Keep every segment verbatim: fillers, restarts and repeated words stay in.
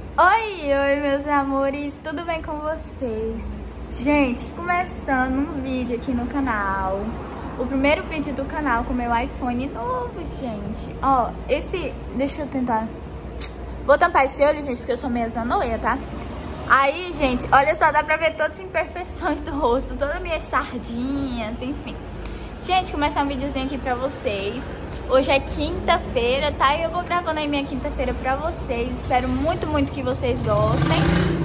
Oi, oi meus amores, tudo bem com vocês? Gente, começando um vídeo aqui no canal. O primeiro vídeo do canal com meu iPhone novo, gente. Ó, esse... Deixa eu tentar... Vou tampar esse olho, gente, porque eu sou meio zanoia, tá? Aí, gente, olha só, dá pra ver todas as imperfeições do rosto, todas as minhas sardinhas, enfim. Gente, começar um videozinho aqui pra vocês. Hoje é quinta-feira, tá? E eu vou gravando aí minha quinta-feira pra vocês. Espero muito, muito que vocês gostem.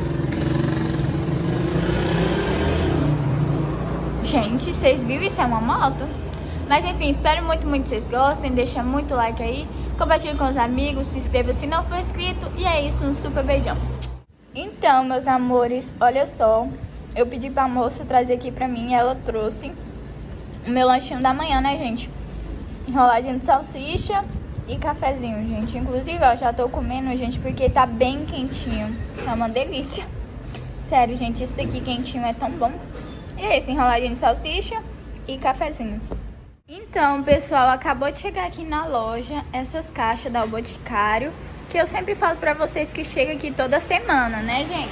Gente, vocês viram? Isso é uma moto? Mas enfim, espero muito, muito que vocês gostem. Deixa muito like aí, compartilhe com os amigos, se inscreva se não for inscrito. E é isso, um super beijão. Então, meus amores, olha só. Eu pedi pra moça trazer aqui pra mim e ela trouxe o meu lanchinho da manhã, né, gente? Enroladinho de salsicha e cafezinho, gente. Inclusive, ó, já tô comendo, gente, porque tá bem quentinho. Tá uma delícia. Sério, gente, isso daqui quentinho é tão bom. E é esse, enroladinho de salsicha e cafezinho. Então, pessoal, acabou de chegar aqui na loja essas caixas da O Boticário, que eu sempre falo pra vocês que chega aqui toda semana, né, gente?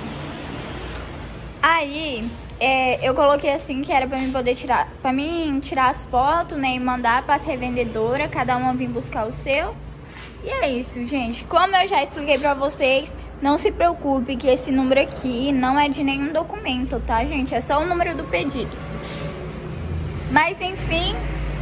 Aí... É, eu coloquei assim que era pra mim poder tirar, pra mim tirar as fotos, né, e mandar para as revendedoras, cada uma vir buscar o seu. E é isso, gente. Como eu já expliquei pra vocês, não se preocupe que esse número aqui não é de nenhum documento, tá, gente? É só o número do pedido. Mas enfim...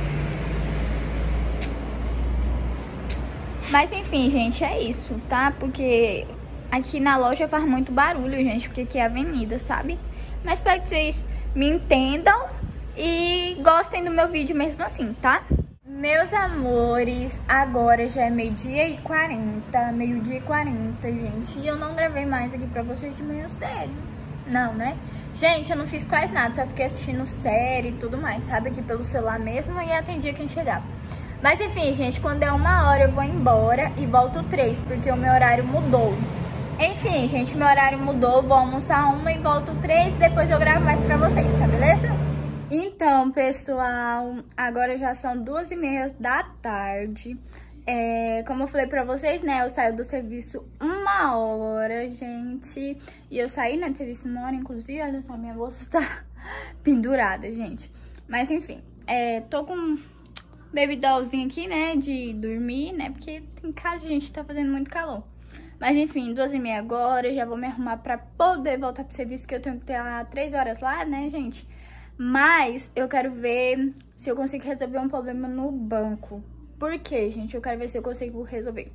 Mas enfim, gente, é isso, tá? Porque aqui na loja faz muito barulho, gente, porque aqui é avenida, sabe? Mas espero que vocês me entendam e gostem do meu vídeo mesmo assim, tá? Meus amores, agora já é meio-dia e quarenta, meio-dia e quarenta, gente. E eu não gravei mais aqui pra vocês de manhã cedo. Não, né? Gente, eu não fiz quase nada, só fiquei assistindo série e tudo mais, sabe? Aqui pelo celular mesmo e atendia quem chegava. Mas enfim, gente, quando é uma hora eu vou embora e volto três, porque o meu horário mudou. Enfim, gente, meu horário mudou, vou almoçar uma e volto três, depois eu gravo mais pra vocês, tá beleza? Então, pessoal, agora já são duas e meia da tarde. É, como eu falei pra vocês, né, eu saio do serviço uma hora, gente. E eu saí, né, do serviço uma hora, inclusive, olha só, minha bolsa tá pendurada, gente. Mas enfim, é, tô com um baby dollzinho aqui, né, de dormir, né, porque em casa, gente, tá fazendo muito calor. Mas enfim, duas e meia agora, eu já vou me arrumar pra poder voltar pro serviço, que eu tenho que ter lá três horas lá, né, gente? Mas eu quero ver se eu consigo resolver um problema no banco. Por quê, gente? Eu quero ver se eu consigo resolver.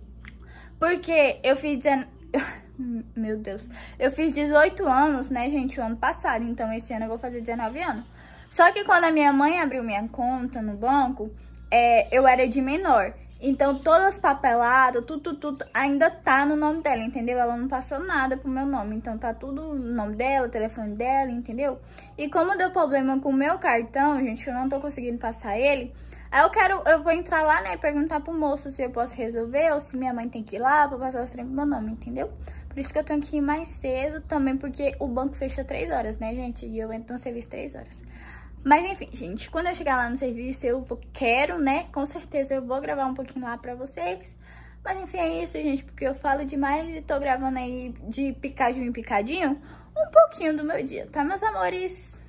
Porque eu fiz... dezen... Meu Deus. Eu fiz dezoito anos, né, gente, o ano passado. Então esse ano eu vou fazer dezenove anos. Só que quando a minha mãe abriu minha conta no banco, é, eu era de menor. Então, todas as papeladas, tudo, tudo, tudo, ainda tá no nome dela, entendeu? Ela não passou nada pro meu nome. Então, tá tudo no nome dela, o telefone dela, entendeu? E como deu problema com o meu cartão, gente, eu não tô conseguindo passar ele. Aí eu quero, eu vou entrar lá, né, e perguntar pro moço se eu posso resolver ou se minha mãe tem que ir lá pra passar os trem pro meu nome, entendeu? Por isso que eu tenho que ir mais cedo também, porque o banco fecha três horas, né, gente? E eu entro no serviço três horas. Mas enfim, gente, quando eu chegar lá no serviço, eu quero, né, com certeza eu vou gravar um pouquinho lá pra vocês. Mas enfim, é isso, gente, porque eu falo demais e tô gravando aí de picadinho em picadinho um pouquinho do meu dia, tá, meus amores?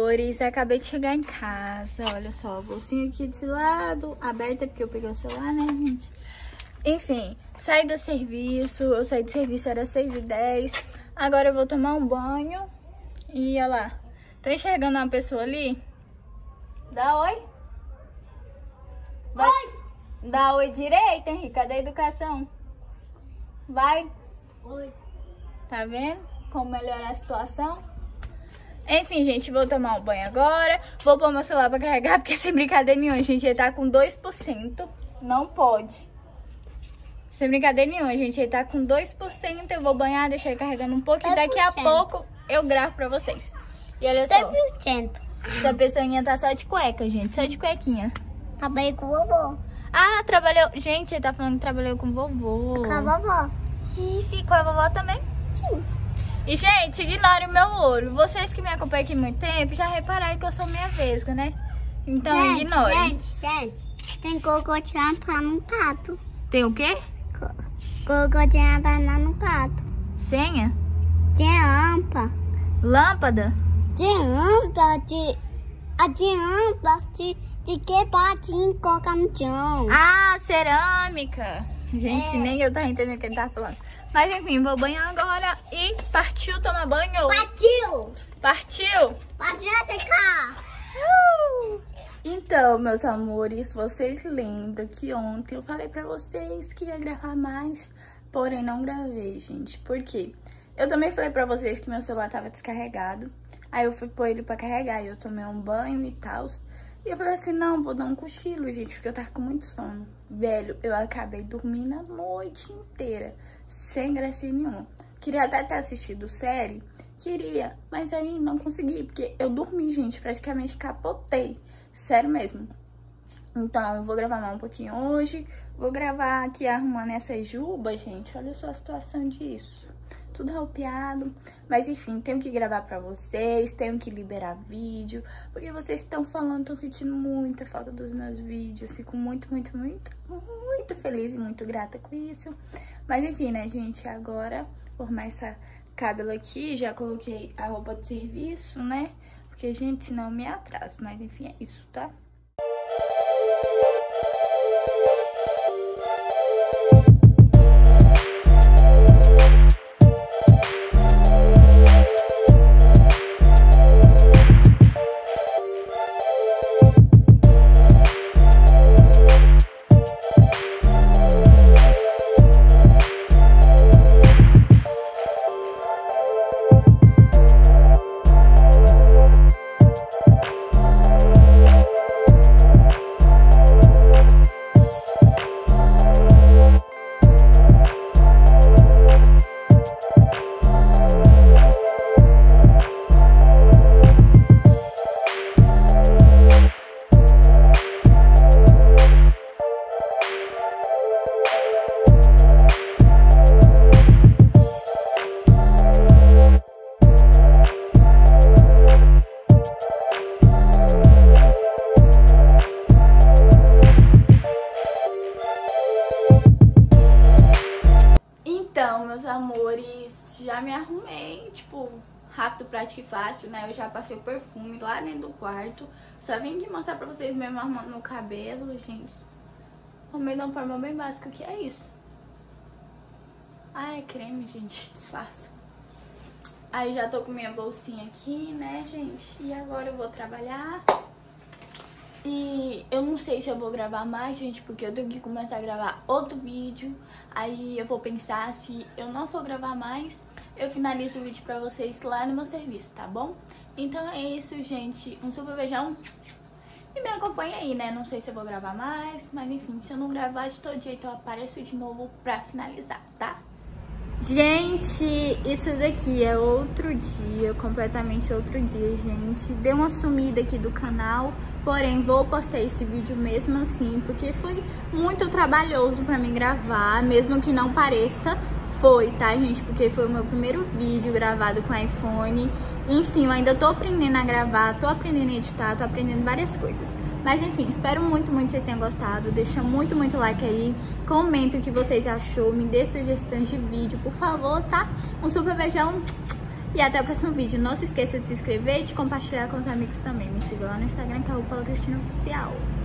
amores, acabei de chegar em casa. Olha só, bolsinha aqui de lado, aberta porque eu peguei o celular, né, gente? Enfim, saí do serviço, eu saí do serviço, era seis e dez. Agora eu vou tomar um banho. E olha lá, tô enxergando uma pessoa ali? Dá oi. Vai. Oi. Dá oi direito, Henrique, cadê a educação? Vai. Oi. Tá vendo como melhorar a situação? Enfim, gente, vou tomar um banho agora. Vou pôr meu celular pra carregar, porque sem brincadeira nenhuma, gente, ele tá com dois por cento. Não pode. Sem brincadeira nenhuma, gente, ele tá com dois por cento. Eu vou banhar, deixar ele carregando um pouco. E daqui a pouco eu gravo pra vocês. E olha só. cem por cento. Essa pessoinha tá só de cueca, gente. Só de cuequinha. Trabalhei com o vovô. Ah, trabalhou. Gente, ele tá falando que trabalhou com o vovô. Com a vovó. Isso, e com a vovó também? Sim. E, gente, ignore o meu ouro. Vocês que me acompanham aqui há muito tempo já repararam que eu sou meia vesga, né? Então, gente, ignore. Gente, gente, tem cocô de rampa no gato. Tem o quê? Cocô de rampa no gato. Senha? De rampa. Lâmpada? De rampa, de... A de rampa, de... De que patinho colocar no chão. Ah, cerâmica. Gente, É. nem eu tava entendendo o que ele tá falando. Mas enfim, vou banhar agora e partiu tomar banho. Partiu! Partiu! Partiu secar! Uh! Então, meus amores, vocês lembram que ontem eu falei pra vocês que ia gravar mais, porém não gravei, gente. Por quê? Eu também falei pra vocês que meu celular tava descarregado. Aí eu fui pôr ele pra carregar e eu tomei um banho e tal. E eu falei assim, não, vou dar um cochilo, gente, porque eu tava com muito sono. Velho, eu acabei dormindo a noite inteira, sem gracinha nenhuma. Queria até ter assistido série, queria, mas aí não consegui, porque eu dormi, gente, praticamente capotei. Sério mesmo. Então, eu vou gravar mais um pouquinho hoje, vou gravar aqui arrumando essa juba, gente, olha só a situação disso. Tudo arrupiado, mas enfim, tenho que gravar pra vocês, tenho que liberar vídeo, porque vocês estão falando, tô sentindo muita falta dos meus vídeos, eu fico muito, muito, muito, muito feliz e muito grata com isso. Mas enfim, né, gente, agora vou arrumar essa cabelo aqui, já coloquei a roupa de serviço, né, porque, gente, senão eu me atraso, mas enfim, é isso, tá? Então, meus amores, já me arrumei, tipo, rápido, prático e fácil, né? Eu já passei o perfume lá dentro do quarto. Só vim aqui mostrar pra vocês mesmo arrumando meu cabelo, gente. Arrumei de uma forma bem básica, que é isso. Ah, é creme, gente, disfarça. Aí já tô com minha bolsinha aqui, né, gente? E agora eu vou trabalhar. E eu não sei se eu vou gravar mais, gente, porque eu tenho que começar a gravar outro vídeo. Aí eu vou pensar, se eu não for gravar mais, eu finalizo o vídeo pra vocês lá no meu serviço, tá bom? Então é isso, gente. Um super beijão. E me acompanha aí, né? Não sei se eu vou gravar mais, mas enfim, se eu não gravar de todo jeito, eu apareço de novo pra finalizar, tá? Gente, isso daqui é outro dia, completamente outro dia, gente. Deu uma sumida aqui do canal, porém vou postar esse vídeo mesmo assim, porque foi muito trabalhoso pra mim gravar, mesmo que não pareça, foi, tá, gente? Porque foi o meu primeiro vídeo gravado com iPhone. Enfim, eu ainda tô aprendendo a gravar, tô aprendendo a editar, tô aprendendo várias coisas. Mas enfim, espero muito, muito que vocês tenham gostado. Deixa muito, muito like aí. Comenta o que vocês achou. Me dê sugestões de vídeo, por favor, tá? Um super beijão. E até o próximo vídeo. Não se esqueça de se inscrever e de compartilhar com os amigos também. Me siga lá no Instagram, que é o Paula Cristina Oficial.